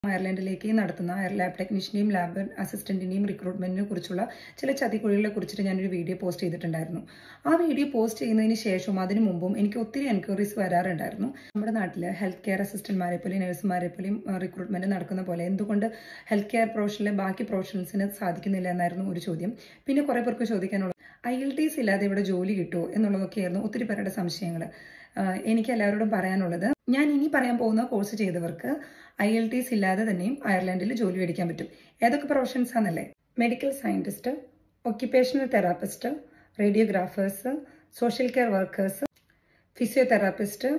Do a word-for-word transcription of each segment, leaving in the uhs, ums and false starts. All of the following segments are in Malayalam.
അയർലൻഡിലേക്ക് നടത്തുന്ന ലാബ് ടെക്നീഷ്യൻ്റെയും ലാബ് അസിസ്റ്റന്റിന്റെയും റിക്രൂട്ട്മെന്റിനെ കുറിച്ചുള്ള ചില ചതിക്കുഴികളെ കുറിച്ചിട്ട് ഞാനൊരു വീഡിയോ പോസ്റ്റ് ചെയ്തിട്ടുണ്ടായിരുന്നു. ആ വീഡിയോ പോസ്റ്റ് ചെയ്യുന്നതിന് ശേഷവും അതിനു മുമ്പും എനിക്ക് ഒത്തിരി എൻക്വയറീസ് വരാറുണ്ടായിരുന്നു. നമ്മുടെ നാട്ടിൽ ഹെൽത്ത് കെയർ അസിസ്റ്റന്റ്മാരെ പോലെയും നഴ്സുമാരെ പോലെയും റിക്രൂട്ട്മെന്റ് നടക്കുന്ന പോലെ എന്തുകൊണ്ട് ഹെൽത്ത് കെയർ പ്രൊഫഷനിലെ ബാക്കി പ്രൊഫഷണൽസിന് സാധിക്കുന്നില്ല എന്നായിരുന്നു ഒരു ചോദ്യം. പിന്നെ കുറെ പേർക്ക് ചോദിക്കാനുള്ളത് ഐ എൽ ടി എസ് ഇല്ലാതെ ഇവിടെ ജോലി കിട്ടുമോ എന്നുള്ളതൊക്കെയായിരുന്നു ഒത്തിരി പേരുടെ സംശയങ്ങൾ. എനിക്ക് എല്ലാവരോടും പറയാനുള്ളത്, ഞാൻ ഇനി പറയാൻ പോകുന്ന കോഴ്സ് ചെയ്തവർക്ക് ഐ എൽ ടി എസ് ഇല്ലാതെ തന്നെയും അയർലൻഡിൽ ജോലി മേടിക്കാൻ പറ്റും. ഏതൊക്കെ പ്രൊഫഷൻസ് ആണല്ലേ? Medical scientist, occupational therapist, radiographers, social care workers, physiotherapist,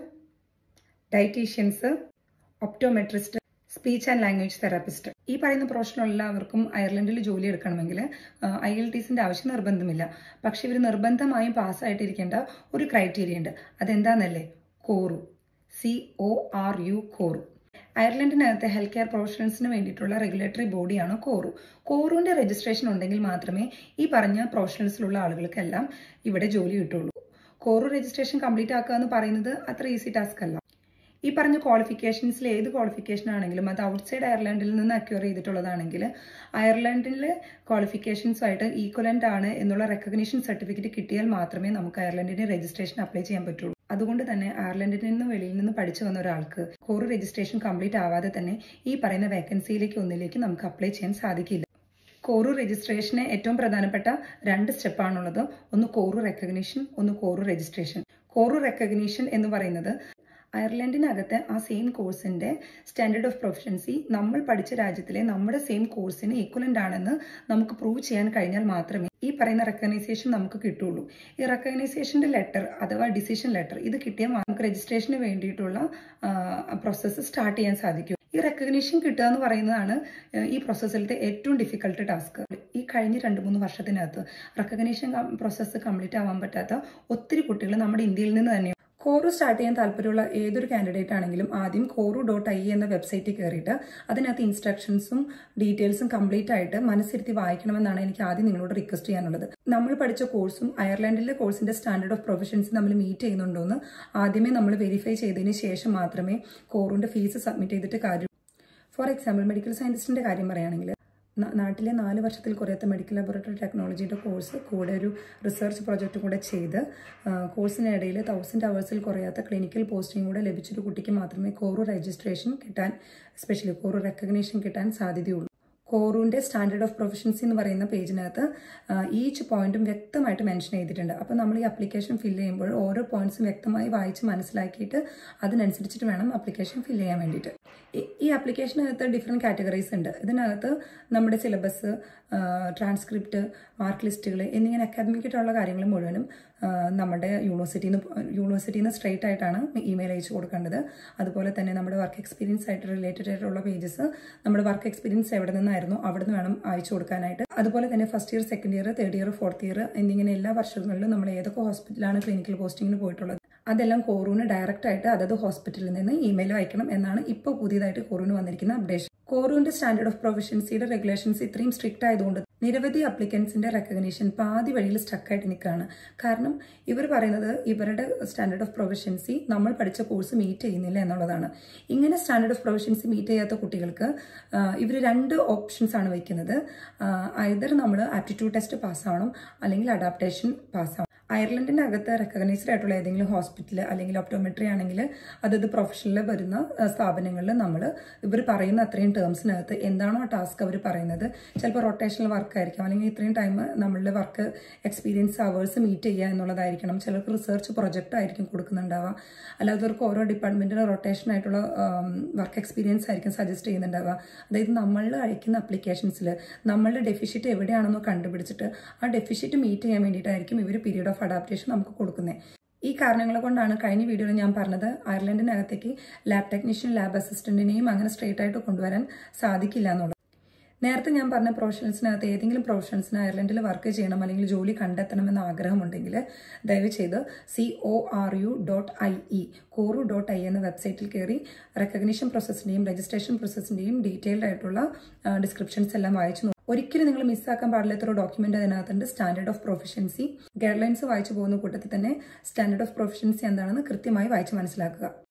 dietitians, optometrist, speech and language therapist. ഈ പറയുന്ന പ്രൊഫഷണൽ എല്ലാവർക്കും അയർലൻഡിൽ ജോലി എടുക്കണമെങ്കിൽ ഐ എൽ ടി എസിന്റെ ആവശ്യം നിർബന്ധമില്ല. പക്ഷെ ഇവർ നിർബന്ധമായും പാസ്സായിട്ടിരിക്കേണ്ട ഒരു ക്രൈറ്റീരിയ ഉണ്ട്. അതെന്താണെന്നല്ലേ? CORU. C O R U CORU. അയർലൻഡിനകത്തെ ഹെൽത്ത് കെയർ പ്രൊഫഷണൽസിന് വേണ്ടിയിട്ടുള്ള റെഗുലേറ്ററി ബോഡിയാണ് കോറു. കോറുവിന്റെ രജിസ്ട്രേഷൻ ഉണ്ടെങ്കിൽ മാത്രമേ ഈ പറഞ്ഞ പ്രൊഫഷണൽസിലുള്ള ആളുകൾക്കെല്ലാം ഇവിടെ ജോലി കിട്ടുള്ളൂ. കോറു രജിസ്ട്രേഷൻ കംപ്ലീറ്റ് ആക്കുക എന്ന് പറയുന്നത് അത്ര ഈസി ടാസ്ക് അല്ല. ഈ പറഞ്ഞ ക്വാളിഫിക്കേഷൻസിൽ ഏത് ക്വാളിഫിക്കേഷൻ ആണെങ്കിലും അത് ഔട്ട്സൈഡ് അയർലൻഡിൽ നിന്ന് അക്വയർ ചെയ്തിട്ടുള്ളതാണെങ്കിൽ അയർലൻഡിലെ ക്വാളിഫിക്കേഷൻസുമായിട്ട് ഈക്വലന്റ് ആണ് എന്നുള്ള റെക്കഗ്നീഷൻ സർട്ടിഫിക്കറ്റ് കിട്ടിയാൽ മാത്രമേ നമുക്ക് അയർലൻഡിന്റെ രജിസ്ട്രേഷൻ അപ്ലൈ ചെയ്യാൻ പറ്റുള്ളൂ. അതുകൊണ്ട് തന്നെ അയർലൻഡിൽ നിന്ന് വെളിയിൽ നിന്ന് പഠിച്ചു വന്ന ഒരാൾക്ക് കോറു രജിസ്ട്രേഷൻ കംപ്ലീറ്റ് ആവാതെ തന്നെ ഈ പറയുന്ന വേക്കൻസിയിലേക്ക് ഒന്നിലേക്ക് നമുക്ക് അപ്ലൈ ചെയ്യാൻ സാധിക്കില്ല. കോറു രജിസ്ട്രേഷന് ഏറ്റവും പ്രധാനപ്പെട്ട രണ്ട് സ്റ്റെപ്പാണുള്ളത്. ഒന്ന് കോറു റെക്കഗ്നീഷൻ, ഒന്ന് കോറു രജിസ്ട്രേഷൻ. കോറു റെക്കഗ്നീഷൻ എന്ന് പറയുന്നത് അയർലൻഡിനകത്ത് ആ സെയിം കോഴ്സിന്റെ സ്റ്റാൻഡേർഡ് ഓഫ് പ്രൊഫഷൻസി നമ്മൾ പഠിച്ച രാജ്യത്തിലെ നമ്മുടെ സെയിം കോഴ്സിന് ഈക്വലന്റ് ആണെന്ന് നമുക്ക് പ്രൂവ് ചെയ്യാൻ കഴിഞ്ഞാൽ മാത്രമേ ഈ പറയുന്ന റെക്കഗ്നൈസേഷൻ നമുക്ക് കിട്ടുള്ളൂ. ഈ റെക്കഗ്നൈസേഷന്റെ ലെറ്റർ അഥവാ ഡിസിഷൻ ലെറ്റർ ഇത് കിട്ടിയാൽ നമുക്ക് രജിസ്ട്രേഷന് വേണ്ടിയിട്ടുള്ള പ്രോസസ്സ് സ്റ്റാർട്ട് ചെയ്യാൻ സാധിക്കും. ഈ റെക്കഗ്നീഷൻ കിട്ടുക എന്ന് പറയുന്നതാണ് ഈ പ്രോസസ്സിലത്തെ ഏറ്റവും ഡിഫിക്കൽട്ട് ടാസ്ക്. ഈ കഴിഞ്ഞ രണ്ട് മൂന്ന് വർഷത്തിനകത്ത് റെക്കഗ്നീഷൻ പ്രോസസ്സ് കംപ്ലീറ്റ് ആവാൻ പറ്റാത്ത ഒത്തിരി കുട്ടികൾ നമ്മുടെ ഇന്ത്യയിൽ നിന്ന് തന്നെ. കോറു സ്റ്റാർട്ട് ചെയ്യാൻ താല്പര്യമുള്ള ഏതൊരു കാൻഡിഡേറ്റ് ആണെങ്കിലും ആദ്യം കോറു ഡോട്ട് ഐ എന്ന വെബ്സൈറ്റിൽ കയറിയിട്ട് അതിനകത്ത് ഇൻസ്ട്രക്ഷൻസും ഡീറ്റെയിൽസും കംപ്ലീറ്റ് ആയിട്ട് മനസ്സിരുത്തി വായിക്കണമെന്നാണ് എനിക്ക് ആദ്യം നിങ്ങളോട് റിക്വസ്റ്റ് ചെയ്യാനുള്ളത്. നമ്മൾ പഠിച്ച കോഴ്സും അയർലൻഡിലെ കോഴ്സിന്റെ സ്റ്റാൻഡേർഡ് ഓഫ് പ്രൊഫഷൻസ് നമ്മൾ മീറ്റ് ചെയ്യുന്നുണ്ടോ എന്ന് ആദ്യമേ നമ്മൾ വെരിഫൈ ചെയ്തതിന് ശേഷം മാത്രമേ കോറുവിന്റെ ഫീസ് സബ്മിറ്റ് ചെയ്തിട്ട് കാര്യം. ഫോർ എക്സാമ്പിൾ മെഡിക്കൽ സയൻസിന്റെ കാര്യം പറയുകയാണെങ്കിൽ നാട്ടിലെ നാല് വർഷത്തിൽ കുറയാത്ത മെഡിക്കൽ ലബോറട്ടറി ടെക്നോളജിയുടെ കോഴ്സ് കൂടെ ഒരു റിസർച്ച് പ്രോജക്റ്റ് കൂടെ ചെയ്ത് കോഴ്സിനിടയിൽ തൗസൻഡ് അവേഴ്സിൽ കുറയാത്ത ക്ലിനിക്കൽ പോസ്റ്റിംഗ് കൂടെ ലഭിച്ചൊരു കുട്ടിക്ക് മാത്രമേ കോറു രജിസ്ട്രേഷൻ കിട്ടാൻ, എസ്പെഷ്യലി കോറു റെക്കഗ്നീഷൻ കിട്ടാൻ സാധ്യതയുള്ളൂ. കോറുവിന്റെ സ്റ്റാൻഡേർഡ് ഓഫ് പ്രൊഫഷൻസി എന്ന് പറയുന്ന പേജിനകത്ത് ഈച്ച് പോയിന്റും വ്യക്തമായിട്ട് മെൻഷൻ ചെയ്തിട്ടുണ്ട്. അപ്പോൾ നമ്മൾ ഈ അപ്ലിക്കേഷൻ ഫില്ല് ചെയ്യുമ്പോൾ ഓരോ പോയിന്റ്സും വ്യക്തമായി വായിച്ച് മനസ്സിലാക്കിയിട്ട് അതിനനുസരിച്ചിട്ട് വേണം അപ്ലിക്കേഷൻ ഫില്ല് ചെയ്യാൻ വേണ്ടിയിട്ട്. ഈ ആപ്ലിക്കേഷനകത്ത് ഡിഫറെൻറ്റ് കാറ്റഗറീസ് ഉണ്ട്. ഇതിനകത്ത് നമ്മുടെ സിലബസ്, ട്രാൻസ്ക്രിപ്റ്റ്, മാർക്ക് ലിസ്റ്റുകൾ എന്നിങ്ങനെ അക്കാദമിക്കായിട്ടുള്ള കാര്യങ്ങൾ മുഴുവനും നമ്മുടെ യൂണിവേഴ്സിറ്റിയിൽ നിന്ന് യൂണിവേഴ്സിറ്റിയിൽ നിന്ന് സ്ട്രെയിറ്റ് ആയിട്ടാണ് ഇമെയിൽ അയച്ചു കൊടുക്കേണ്ടത്. അതുപോലെ തന്നെ നമ്മുടെ വർക്ക് എക്സ്പീരിയൻസ് ആയിട്ട് റിലേറ്റഡ് ആയിട്ടുള്ള പേജസ് നമ്മുടെ വർക്ക് എക്സ്പീരിയൻസ് എവിടെ നിന്നായിരുന്നു അവിടെ നിന്ന് വേണം അയച്ചു കൊടുക്കാനായിട്ട്. അതുപോലെ തന്നെ first year, second year, third year, fourth year എന്നിങ്ങനെ എല്ലാ വർഷങ്ങളിലും നമ്മൾ ഏതൊക്കെ ഹോസ്പിറ്റലാണ് ക്ലിനിക്കൽ പോസ്റ്റിങ്ങിന് പോയിട്ടുള്ളത് അതെല്ലാം കോറുവിന് ഡയറക്റ്റ് ആയിട്ട് അതത് ഹോസ്പിറ്റലിൽ നിന്ന് ഇമെയിൽ അയക്കണം എന്നാണ് ഇപ്പോൾ പുതിയതായിട്ട് കോറുവിന് വന്നിരിക്കുന്ന അപ്ഡേഷൻ. കോറുവിന്റെ സ്റ്റാൻഡേർഡ് ഓഫ് പ്രൊഫഷൻസിയുടെ റെഗുലേഷൻസ് ഇത്രയും സ്ട്രിക്റ്റ് ആയതുകൊണ്ട് നിരവധി അപ്ലിക്കൻസിന്റെ റെക്കഗ്നീഷൻ പാതി വഴിയിൽ സ്റ്റക്കായിട്ട് നിൽക്കുകയാണ്. കാരണം ഇവർ പറയുന്നത് ഇവരുടെ സ്റ്റാൻഡേർഡ് ഓഫ് പ്രൊഫഷൻസി നമ്മൾ പഠിച്ച കോഴ്സ് മീറ്റ് ചെയ്യുന്നില്ല എന്നുള്ളതാണ്. ഇങ്ങനെ സ്റ്റാൻഡേർഡ് ഓഫ് പ്രൊഫഷൻസി മീറ്റ് ചെയ്യാത്ത കുട്ടികൾക്ക് ഇവർ രണ്ട് ഓപ്ഷൻസ് ആണ് വയ്ക്കുന്നത്. ഐദർ നമ്മൾ ആപ്റ്റിറ്റ്യൂഡ് ടെസ്റ്റ് പാസ്സാവണം അല്ലെങ്കിൽ അഡാപ്റ്റേഷൻ പാസ്സാവണം. അയർലൻഡിന്റെ അകത്ത് റെക്കഗ്നൈസ്ഡ് ആയിട്ടുള്ള ഏതെങ്കിലും ഹോസ്പിറ്റൽ അല്ലെങ്കിൽ ഒപ്റ്റോമെട്രി ആണെങ്കിൽ അതത് പ്രൊഫഷനിൽ വരുന്ന സ്ഥാപനങ്ങളിൽ നമ്മൾ ഇവർ പറയുന്ന അത്രയും ടേംസിനകത്ത് എന്താണോ ആ ടാസ്ക് അവർ പറയുന്നത്, ചിലപ്പോൾ റൊട്ടേഷണൽ വർക്ക് ആയിരിക്കും, അല്ലെങ്കിൽ ഇത്രയും ടൈം നമ്മളുടെ വർക്ക് എക്സ്പീരിയൻസ് അവേഴ്സ് മീറ്റ് ചെയ്യുക എന്നുള്ളതായിരിക്കണം. ചിലർക്ക് റിസർച്ച് പ്രൊജക്റ്റ് ആയിരിക്കും കൊടുക്കുന്നുണ്ടാവുക, അല്ലാത്തവർക്ക് ഓരോ ഡിപ്പാർട്ട്മെന്റിന് റൊട്ടേഷൻ ആയിട്ടുള്ള വർക്ക് എക്സ്പീരിയൻസ് ആയിരിക്കും സജസ്റ്റ് ചെയ്യുന്നുണ്ടാവുക. അതായത് നമ്മൾ അയക്കുന്ന അപ്ലിക്കേഷൻസിൽ നമ്മളുടെ ഡെഫിഷ്യറ്റ് എവിടെയാണെന്നോ കണ്ടുപിടിച്ചിട്ട് ആ ഡെഫിഷ്യറ്റ് മീറ്റ് ചെയ്യാൻ വേണ്ടിയിട്ടായിരിക്കും ഇവർ പീരീഡ് ഓഫ് അഡാപ്റ്റേഷൻ നമുക്ക് കൊടുക്കുന്നത്. ഈ കാരണങ്ങൾ കൊണ്ടാണ് കഴിഞ്ഞ വീഡിയോയിൽ ഞാൻ പറഞ്ഞത് അയർലൻഡിനകത്തേക്ക് ലാബ് ടെക്നീഷ്യൻ, ലാബ് അസിസ്റ്റന്റിനെയും അങ്ങനെ സ്ട്രെയിറ്റ് ആയിട്ട് കൊണ്ടുവരാൻ സാധിക്കില്ല എന്നുള്ളത്. നേരത്തെ ഞാൻ പറഞ്ഞ പ്രൊഫഷണൽസിനകത്ത് ഏതെങ്കിലും പ്രൊഫഷണൽസിന് അയർലൻഡിൽ വർക്ക് ചെയ്യണം അല്ലെങ്കിൽ ജോലി കണ്ടെത്തണമെന്ന ആഗ്രഹമുണ്ടെങ്കിൽ ദയവ് ചെയ്ത് C O R U dot I E CORU dot I എന്ന വെബ്സൈറ്റിൽ കയറി റെക്കഗ്നീഷൻ പ്രോസസ്സിന്റെയും രജിസ്ട്രേഷൻ പ്രോസസ്സിന്റെയും ഡീറ്റെയിൽഡ് ആയിട്ടുള്ള ഡിസ്ക്രിപ്ഷൻസ് എല്ലാം വായിച്ചു. ഒരിക്കലും നിങ്ങൾ മിസ്സാക്കാൻ പാടില്ലാത്തൊരു ഡോക്യുമെന്റ് അതിനകത്തുണ്ട്. Standard of proficiency guidelines വായിച്ചു പോകുന്ന കൂട്ടത്തിൽ തന്നെ സ്റ്റാൻഡേർഡ് ഓഫ് പ്രൊഫഷൻസി എന്താണെന്ന് കൃത്യമായി വായിച്ച് മനസ്സിലാക്കുക.